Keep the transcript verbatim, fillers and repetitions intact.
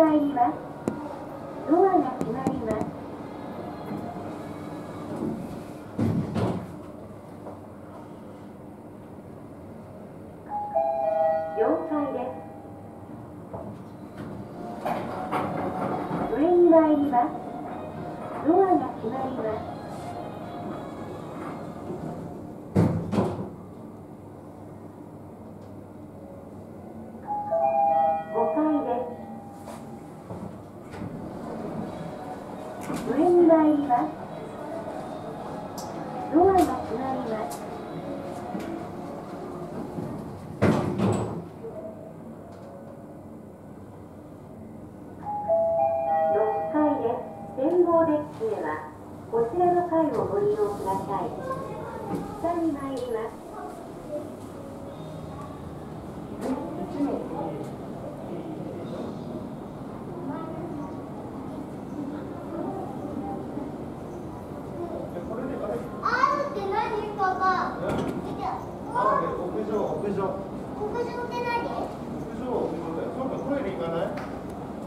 参ります。ドアが閉まります。了解です。上に参ります。ドアが閉まります。ごかいです。上に参ります。ドアが閉まります。ろっかいです。展望デッキへはこちらの階をご利用ください。下に参ります。 屋上、屋上。屋上って何？屋上、屋上だよ。そうか、トイレ行かない？